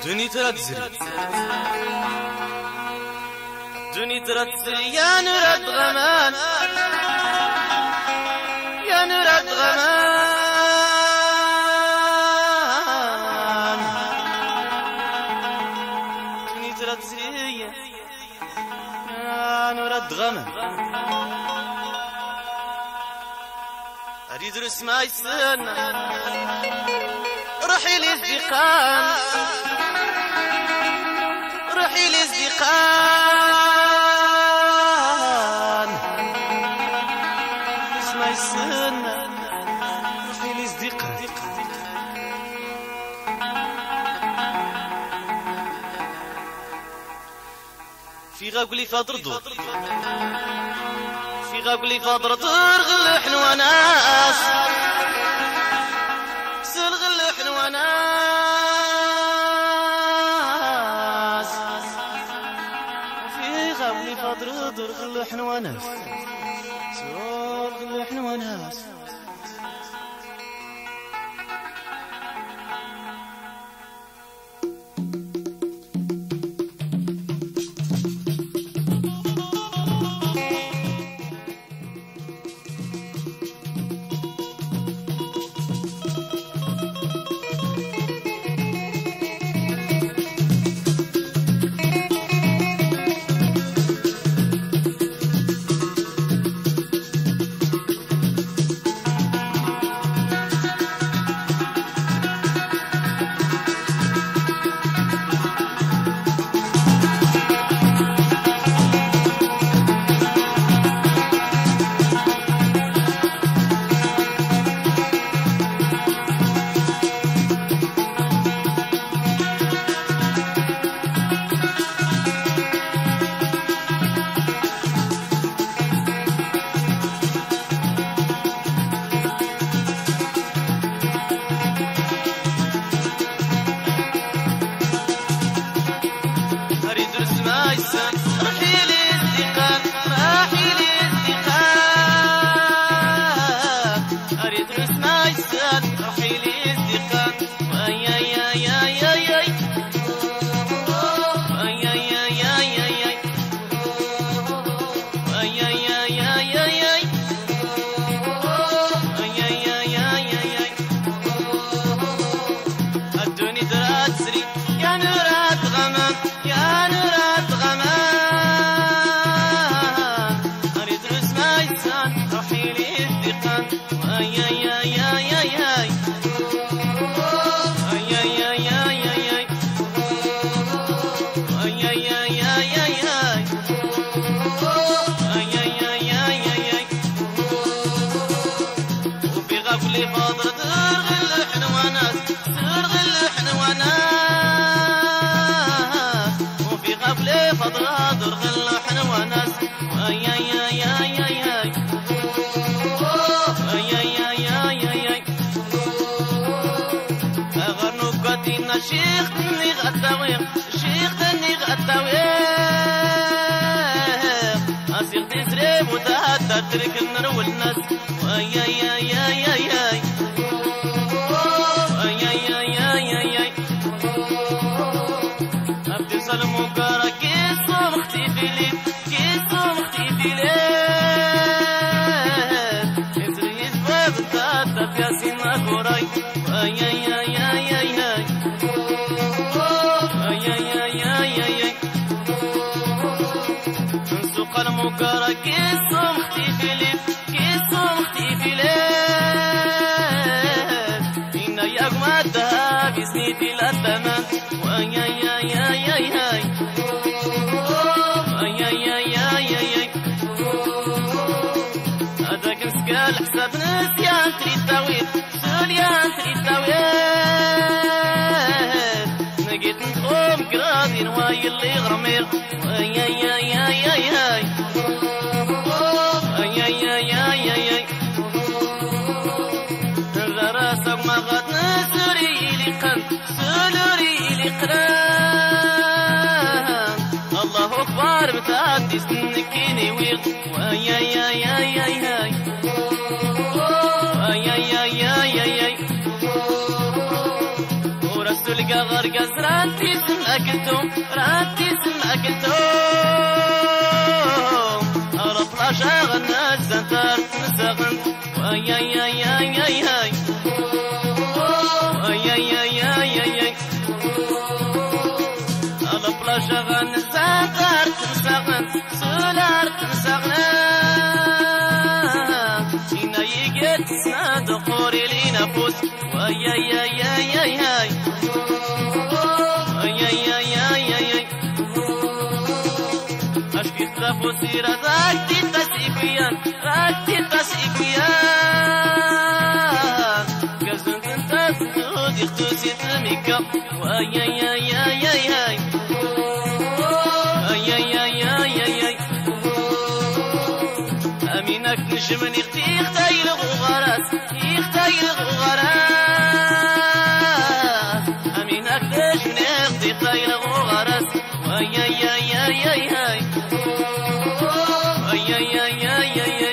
دوني ترى تزري دوني ترى تزري يا نراد غمان يا نراد غمان دوني ترى تزري يا نراد غمان أريد رسماي السنة روحي للزقان روحي للزقان اسمعي السنة روحي للزقان في غاقولي فاضر دور في غاقولي فاضر دور غلحن وناس سل غلحن وناس في غاقولي فاضر دور غلحن وناس سل غلحن وناس شيخ تني غداوير شيخ تني غداوير أصيغ تسرب وتهدى ترك النار والناس ويا يا يا يا يا ويا يا يا يا يا أبدي سلم وكارا كيسو مختفي لي كيسو مختفي لي إزري يزباد تهدى في سينا كوراي ويا يا يا يا يا المكارا كيسو مختفي لي كيسو مختفي لي إنا ياك مدها بسنيتي للثمن ويا يا يا يا يا ويا يا يا يا يا هذاك نسقال حساب نسيان تريد تاويل سوليان تريد تاويل نقيت نخوم كرادين واي اللي غرمير ويا يا يا يا يا الله أكبر بتعدي سنكيني ويق ويا يا يا يا يا ويا يا يا يا يا ورسول قضى غرقز رانتي سماكلتم رانتي سماكلتم على بلاشا غنات زنتار مساغنت ويا يا يا يا يا ويا يا يا يا يا على بلاشا غنات زنتار مساغنت سولار مساغنت إنا يجت سناد قوري لينا فوت ويا يا يا يا يا يا يا يا يا يا أشكي تلفو سيرة راكتي تسيبيان راكتي تسيبيان كزن كنت تسود يختوسي تميكا ويا يا يا يا يا يا يا يا يا يا أمينك نجمن يختي الغغارات يختي الغغارات أمينك نجمن يختي الغغارات ويا يا يا يا يا ويا يا يا يا يا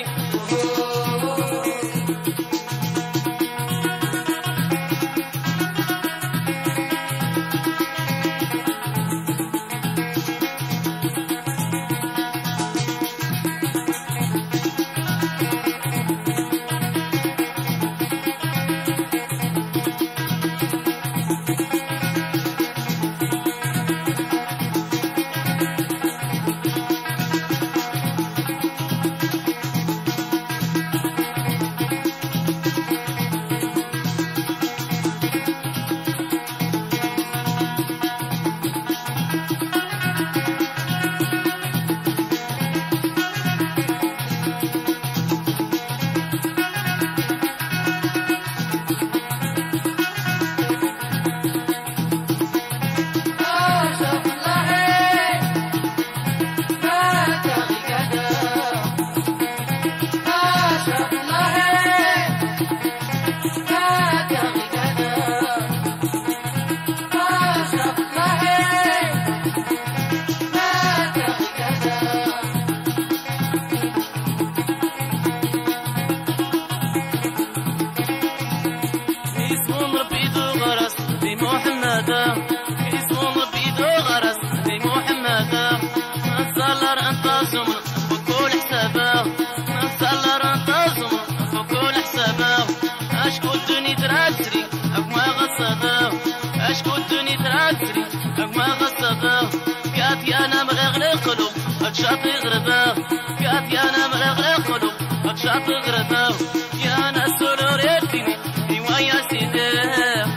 أنا مغرق قلوب أتشاطي غربا قاعد يا أنا مغرق قلوب أتشاطي غربا يا أنا السرور يديني رواية سيدي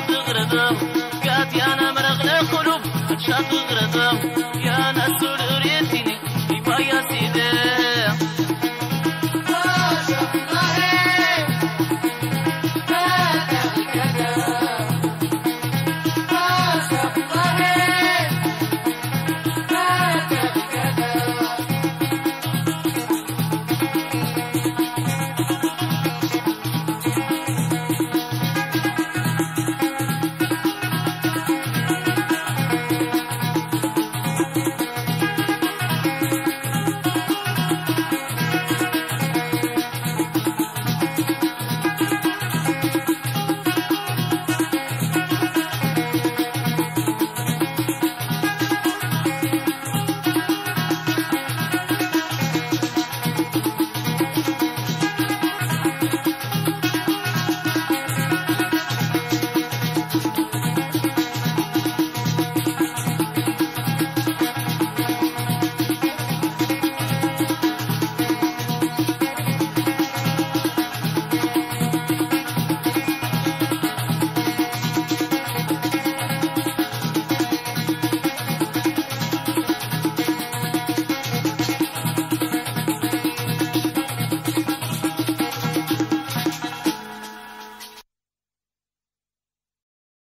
شاطر غربا يا ناس